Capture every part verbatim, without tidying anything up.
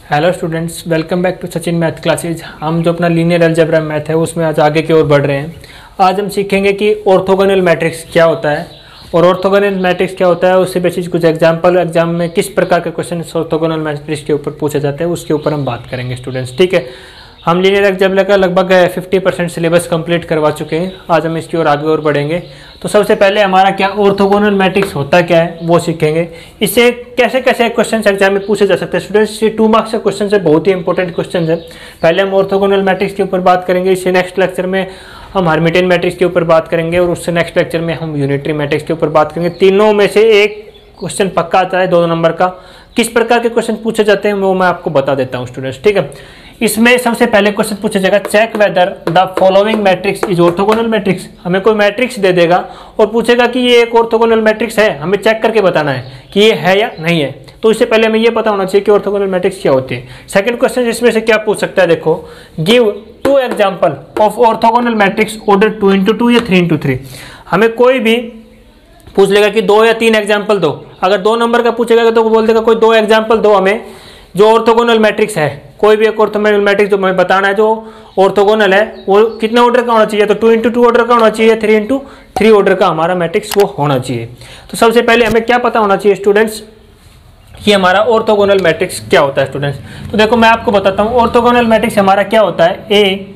Hello students, welcome back to Sachin math classes. हम जो अपना लीनियर अलजेब्रा मैथ है उसमें आज आगे की ओर बढ़ रहे हैं। आज हम सीखेंगे कि ऑर्थोगोनल मैट्रिक्स क्या होता है और ऑर्थोगोनल मैट्रिक्स क्या होता है, उससे बेसिस कुछ एग्जांपल एग्जाम में किस प्रकार के क्वेश्चन ऑर्थोगोनल मैट्रिक्स के ऊपर पूछे जाते हैं उसके ऊपर हम बात करेंगे स्टूडेंट्स। ठीक है, हम लीनियर अलजेब्रा का लगभग फिफ्टी परसेंट सिलेबस कंप्लीट करवा चुके हैं। आज हम इसकी ओर आगे और बढ़ेंगे। तो सबसे पहले हमारा क्या ऑर्थोगोनल मैट्रिक्स होता क्या है वो सीखेंगे। इससे कैसे कैसे क्वेश्चन एग्जाम में पूछे जा सकते हैं स्टूडेंट्स। ये टू मार्क्स के क्वेश्चन है, बहुत ही इंपॉर्टेंट क्वेश्चन है। पहले हम ऑर्थोगोनल मैट्रिक्स के ऊपर बात करेंगे, इससे नेक्स्ट लेक्चर में हम हर्मिटियन मैट्रिक्स के ऊपर बात करेंगे और उससे नेक्स्ट लेक्चर में हम यूनिटरी मैट्रिक्स के ऊपर बात करेंगे। तीनों में से एक क्वेश्चन पक्का आता है, दो नंबर का। किस प्रकार के क्वेश्चन पूछे जाते हैं वो मैं आपको बता देता हूँ स्टूडेंट्स। ठीक है, इसमें सबसे पहले क्वेश्चन पूछा जाएगा, check whether the following matrix is orthogonal matrix. हमें कोई मैट्रिक्स दे देगा और पूछेगा कि ये एक ऑर्थोगोनल मैट्रिक्स है, हमें चेक करके बताना है कि ये है या नहीं है। तो इससे पहले हमें ये पता होना चाहिए कि ऑर्थोगोनल मैट्रिक्स क्या होती है। सेकंड क्वेश्चन इसमें से क्या पूछ सकता है, देखो, give two example of orthogonal matrix order two into two या थ्री इंटू थ्री। हमें कोई भी पूछ लेगा कि दो या तीन एग्जाम्पल दो। अगर दो नंबर का पूछेगा तो वो बोल देगा कोई दो एग्जाम्पल दो हमें जो ऑर्थोगोनल मैट्रिक्स है। कोई भी एक ऑर्थोगोनल मैट्रिक्स जो हमें बताना है जो ऑर्थोगोनल है वो कितने ऑर्डर का होना चाहिए, तो टू इंटू टू ऑर्डर का होना चाहिए, थ्री इंटू थ्री ऑर्डर का हमारा मैट्रिक्स वो होना चाहिए। तो सबसे पहले हमें क्या पता होना चाहिए स्टूडेंट्स कि हमारा ऑर्थोगोनल मैट्रिक्स क्या होता है स्टूडेंट्स। तो देखो मैं आपको बताता हूँ ऑर्थोगोनल मैट्रिक्स हमारा क्या होता है। ए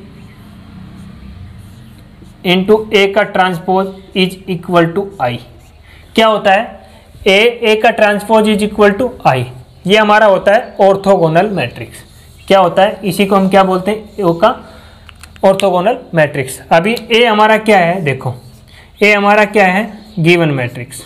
इंटू ए का transpose is equal to I. क्या होता है, ए ए का transpose is equal to I. ये हमारा होता है ऑर्थोगोनल मैट्रिक्स। क्या होता है, इसी को हम क्या बोलते हैं, ओ का ऑर्थोगोनल मैट्रिक्स। अभी ए हमारा क्या है, देखो ए हमारा क्या है, given matrix.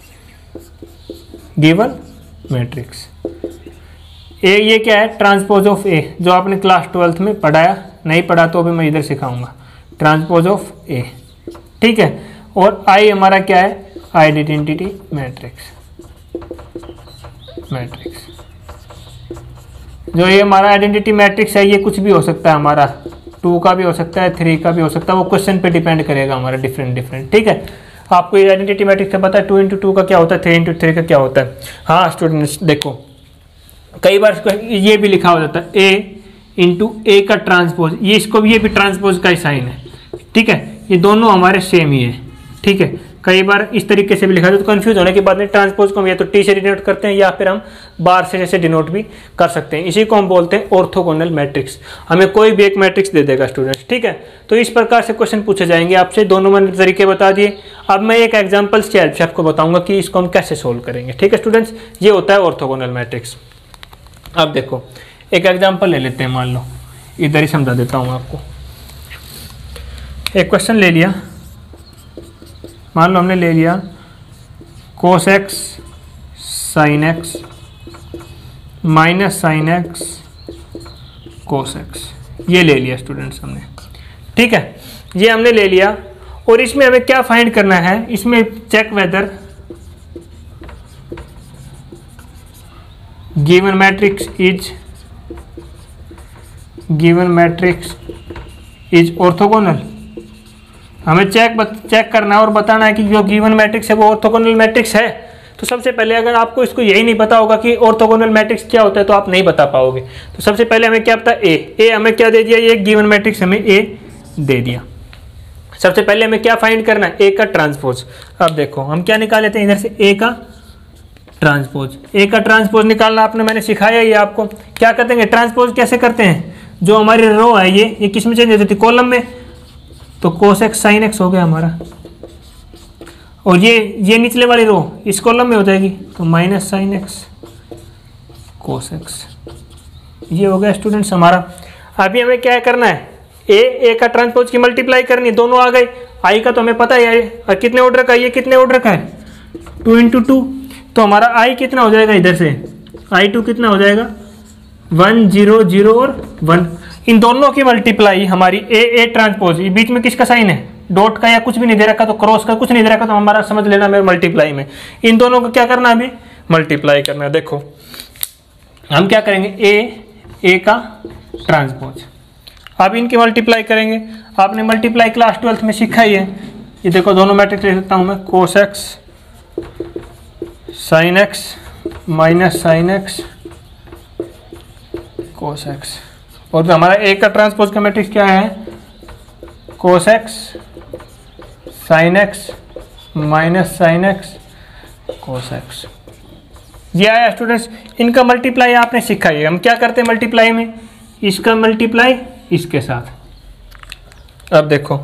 Given matrix A ये क्या है, ट्रांसपोज ऑफ ए, जो आपने क्लास ट्वेल्थ में पढ़ाया, नहीं पढ़ा तो अभी मैं इधर सिखाऊंगा, ट्रांसपोज ऑफ ए। ठीक है, और आई हमारा क्या है, आइडेंटिटी मैट्रिक्स। मैट्रिक्स जो ये हमारा आइडेंटिटी मैट्रिक्स है ये कुछ भी हो सकता है, हमारा टू का भी हो सकता है, थ्री का भी हो सकता है, वो क्वेश्चन पे डिपेंड करेगा हमारा डिफरेंट डिफरेंट। ठीक है, आपको ये आइडेंटिटी मैट्रिक्स का पता है, टू इंटू टू का क्या होता है, थ्री इंटू थ्री का क्या होता है। हाँ स्टूडेंट्स देखो, कई बार ये भी लिखा हो जाता है ए इंटू ए का ट्रांसपोज, ये इसको भी, ये भी ट्रांसपोज का ही साइन है। ठीक है, ये दोनों हमारे सेम ही है। ठीक है, कई बार इस तरीके से भी लिखा जाता है, तो कंफ्यूज होने के बाद में ट्रांसपोज को हम या तो टी से डिनोट करते हैं या फिर हम बार से जैसे डिनोट भी कर सकते हैं। इसी को हम बोलते हैं ऑर्थोगोनल मैट्रिक्स। हमें कोई भी एक मैट्रिक्स दे देगा स्टूडेंट्स। ठीक है, तो इस प्रकार से क्वेश्चन पूछे जाएंगे आपसे। दोनों मैंने तरीके बता दिए। अब मैं एक एग्जाम्पल्स की हेल्प से आपको बताऊंगा कि इसको हम कैसे सोल्व करेंगे। ठीक है स्टूडेंट्स, ये होता है ऑर्थोगोनल मैट्रिक्स। अब देखो एक एग्जाम्पल ले लेते हैं, मान लो इधर ही समझा देता हूँ आपको। एक क्वेश्चन ले लिया, मान लो हमने ले लिया cos x sine x minus sine x cos x, ये ले लिया स्टूडेंट्स हमने। ठीक है, ये हमने ले लिया और इसमें हमें क्या फाइंड करना है, इसमें check whether given matrix is given matrix is orthogonal. हमें चेक चेक करना है और बताना है कि जो गिवन मैट्रिक्स है वो ऑर्थोगोनल मैट्रिक्स है। तो सबसे पहले अगर आपको इसको यही नहीं पता होगा कि ऑर्थोगोनल मैट्रिक्स क्या होता है तो आप नहीं बता पाओगे। तो सबसे पहले हमें क्या पता है, ए ए हमें क्या दे दिया, ये गिवन मैट्रिक्स हमें ए दे दिया। सबसे पहले हमें क्या फाइंड करना है, ए का ट्रांसपोज। अब देखो हम क्या निकाल लेते हैं इधर से, ए का ट्रांसपोज। ए का ट्रांसपोज निकालना आपने मैंने सिखाया ही आपको। क्या करते हैं, ट्रांसपोज कैसे करते हैं, जो हमारी रो है ये ये किस में चेंज होती है, कॉलम में। तो कोस एक्स साइन एक्स हो गया हमारा, और ये ये निचले वाली रो इस कॉलम में हो जाएगी, तो minus sine x cos x, ये हो गया स्टूडेंट्स हमारा। अभी हमें क्या करना है, ए ए का ट्रांसपोज की मल्टीप्लाई करनी है, दोनों आ गए। आई का तो हमें पता है, और कितने ऑर्डर का, ये कितने ऑर्डर का है, टू इंटू टू। तो हमारा आई कितना हो जाएगा, इधर से आई टू कितना हो जाएगा, वन जीरो जीरो और वन। इन दोनों की मल्टीप्लाई हमारी ए ए ट्रांसपोज, ये बीच में किसका साइन है, डॉट का, या कुछ भी नहीं दे रखा तो क्रॉस का, कुछ नहीं दे रखा तो हमारा समझ लेना मेरे मल्टीप्लाई में। इन दोनों को क्या करना है, हमें मल्टीप्लाई करना है। देखो हम क्या करेंगे, ए ए का ट्रांसपोज, अब इनकी मल्टीप्लाई करेंगे। आपने मल्टीप्लाई क्लास ट्वेल्थ में सीखा ही है। ये देखो दोनों मैट्रिक्स ले सकता हूँ मैं, cos x sine x minus sine x cos x, और हमारा ए का ट्रांसपोज का मैट्रिक्स क्या है, cos x sine x minus sine x cos x. ये आया स्टूडेंट्स। इनका मल्टीप्लाई आपने सीखा है, हम क्या करते हैं मल्टीप्लाई में, इसका मल्टीप्लाई इसके साथ। अब देखो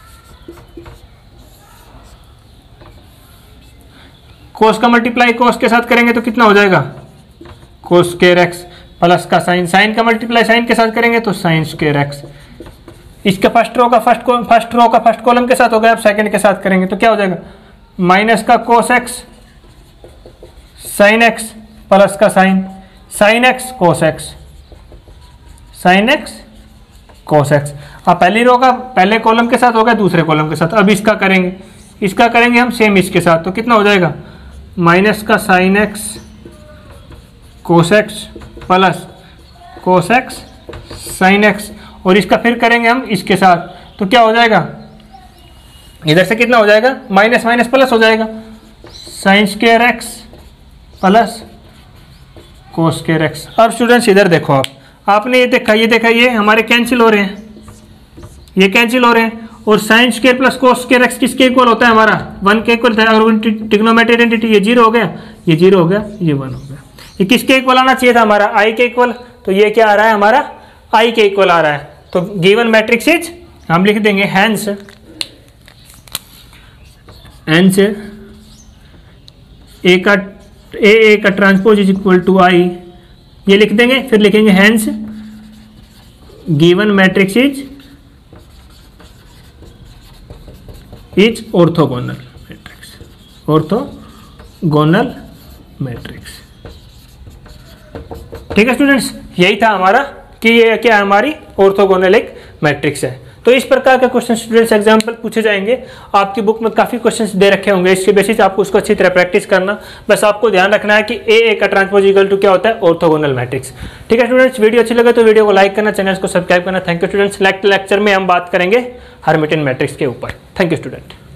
कोस का मल्टीप्लाई कोस के साथ करेंगे तो कितना हो जाएगा, कोस स्क्वायर एक्स प्लस का साइन, साइन का मल्टीप्लाई साइन के साथ करेंगे तो साइन स्क्वायर एक्स। इसका फर्स्ट रो का फर्स्ट फर्स्ट रो का फर्स्ट कॉलम के साथ हो गया, अब सेकंड के साथ करेंगे तो क्या हो जाएगा, माइनस का cos x sine x plus का sine, sine x cos x, sine x cos x. अब पहली रो का पहले कॉलम के साथ हो गया, दूसरे कॉलम के साथ। अब इसका करेंगे, इसका करेंगे हम सेम इसके साथ, तो कितना हो जाएगा, माइनस का sine x cos x plus cos x sine x, और इसका फिर करेंगे हम इसके साथ, तो क्या हो जाएगा, इधर से कितना हो जाएगा, माइनस माइनस प्लस हो जाएगा, sine square x plus cos square x. अब स्टूडेंट्स इधर देखो, आप आपने ये देखा ये देखा ये हमारे कैंसिल हो रहे हैं, ये कैंसिल हो रहे हैं, और sine square plus cos square x किसके इक्वल होता है, हमारा वन के इक्वल था। और ट्रिग्नोमेट्री आइडेंटिटी, ये जीरो हो गया, ये जीरो हो गया, ये वन हो गया। ये किसके इक्वल आना चाहिए था, हमारा आई के इक्वल, तो ये क्या आ रहा है, हमारा आई के इक्वल आ रहा है। तो गिवन मैट्रिक्स इज, हम लिख देंगे हैंस हैंस ए का ए ए का transpose is equal to I, ये लिख देंगे। फिर लिखेंगे hence given matrix is is orthogonal matrix, orthogonal matrix. ठीक है स्टूडेंट्स, यही था हमारा कि ये क्या हमारी ऑर्थोगोनल एक मैट्रिक्स है। तो इस प्रकार के क्वेश्चन स्टूडेंट्स एग्जाम्पल पूछे जाएंगे, आपकी बुक में काफ़ी क्वेश्चंस दे रखे होंगे, इसके बेसिस आपको उसको अच्छी तरह प्रैक्टिस करना। बस आपको ध्यान रखना है कि ए ए का ट्रांसपोज इक्वल टू क्या होता है, ऑर्थोगोनल मैट्रिक्स। ठीक है स्टूडेंट्स, वीडियो अच्छी लगे तो वीडियो को लाइक करना, चैनल को सब्सक्राइब करना। Thank you students. Next lecture में हम बात करेंगे हर्मिटियन मैट्रिक्स के ऊपर। Thank you student.